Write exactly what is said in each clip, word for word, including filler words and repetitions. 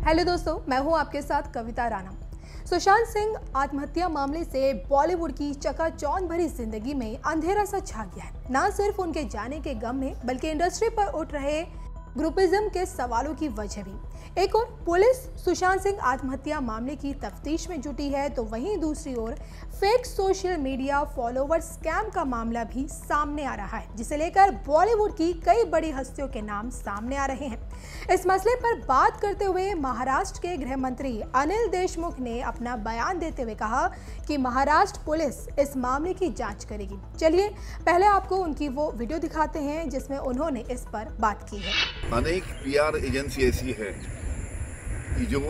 Hello दोस्तों, मैं हूं आपके साथ कविता राणा। सुशांत सिंह आत्महत्या मामले से बॉलीवुड की चकाचौंध भरी जिंदगी में अंधेरा सा छा गया है। ना सिर्फ उनके जाने के गम में बल्कि इंडस्ट्री पर उठ रहे ग्रुपिज्म के सवालों की वजह भी। एक और पुलिस सुशांत सिंह आत्महत्या मामले की तफ्तीश में जुटी है, तो वहीं दूसरी ओर fake social media follower scam का मामला भी सामने आ रहा है, जिसे लेकर बॉलीवुड की कई बड़ी हस्तियों के नाम सामने आ रहे हैं। इस मसले पर बात करते हुए महाराष्ट्र के गृह मंत्री अनिल देशमुख ने अपना बयान देते हुए कहा कि महाराष्ट्र पुलिस इस मामले की जांच करेगी। चलिए पहले आपको उनकी वो वीडियो दिखाते हैं जिसमें उन्होंने इस पर बात की है। अनेक पीआर एजेंसी ऐसी है कि जो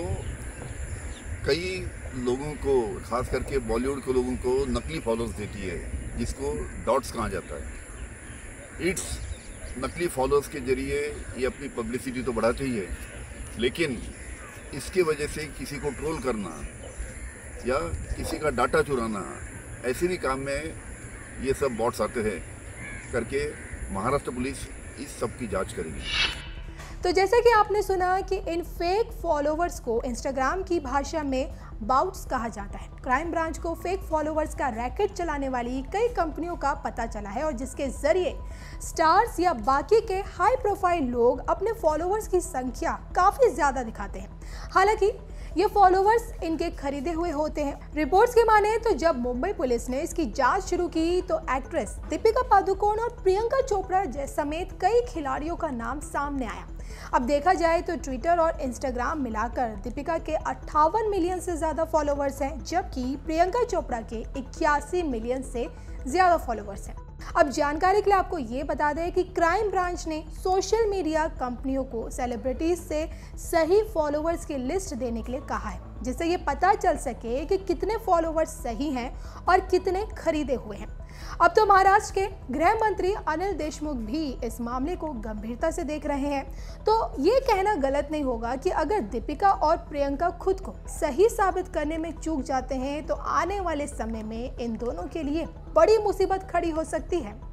कई लोगों को, खास करके बॉलीवुड के लोगों को नकली फॉलोअर्स देती है, जिसको डॉट्स कहा जाता है। इट्स नकली फॉलोअर्स के जरिए ये अपनी पब्लिसिटी तो बढ़ाते ही है, लेकिन इसके वजह से किसी को ट्रोल करना या किसी का डाटा चुराना, ऐसे भी काम में ये सब बॉट्स आते हैं करके महाराष्ट्र पुलिस इस सब की जांच करेगी। तो जैसा कि आपने सुना कि इन फेक फॉलोवर्स को इंस्टाग्राम की भाषा में बाउट्स कहा जाता है। क्राइम ब्रांच को फेक फॉलोवर्स का रैकेट चलाने वाली कई कंपनियों का पता चला है और जिसके जरिए स्टार्स या बाकी के हाई प्रोफाइल लोग अपने फॉलोवर्स की संख्या काफी ज्यादा दिखाते हैं। हालांकि ये फॉलोवर्स इनके खरीदे हुए होते हैं। रिपोर्ट्स के माने तो जब मुंबई पुलिस ने इसकी जांच शुरू की तो एक्ट्रेस दीपिका पादुकोण और प्रियंका चोपड़ा समेत कई खिलाड़ियों का नाम सामने आया। अब देखा जाए तो ट्विटर और इंस्टाग्राम मिलाकर दीपिका के अट्ठावन मिलियन से ज्यादा फॉलोवर्स हैं, जबकि प्रियंका चोपड़ा के इक्यासी मिलियन से ज्यादा फॉलोवर्स हैं। अब जानकारी के लिए आपको ये बता दें कि क्राइम ब्रांच ने सोशल मीडिया कंपनियों को सेलिब्रिटीज से सही फॉलोवर्स की लिस्ट देने के लिए कहा है, जिससे ये पता चल सके कि कितने फॉलोवर्स सही हैं और कितने खरीदे हुए हैं। अब तो महाराष्ट्र के गृह मंत्री अनिल देशमुख भी इस मामले को गंभीरता से देख रहे हैं। तो ये कहना गलत नहीं होगा कि अगर दीपिका और प्रियंका खुद को सही साबित करने में चूक जाते हैं तो आने वाले समय में इन दोनों के लिए बड़ी मुसीबत खड़ी हो सकती है।